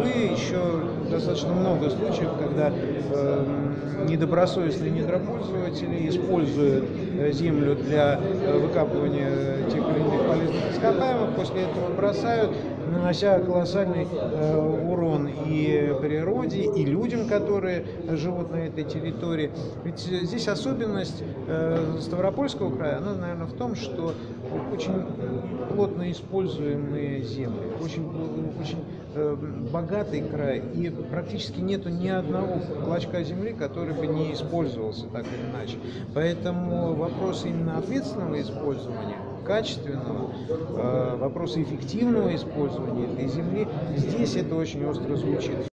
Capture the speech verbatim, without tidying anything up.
увы, еще достаточно много случаев, когда э, недобросовестные недропользователи используют землю для выкапывания тех или иных полезных ископаемых, после этого бросают, нанося колоссальный э, урон и природе, и людям, которые живут на этой территории. Ведь здесь особенность э, Ставропольского края, она, наверное, в том, что очень плотно используемые земли, очень, очень э, богатый край, и практически нету ни одного клочка земли, который бы не использовался так или иначе. Поэтому вопрос именно ответственного использования, качественного, э, вопросы эффективного использования этой земли, здесь это очень остро звучит.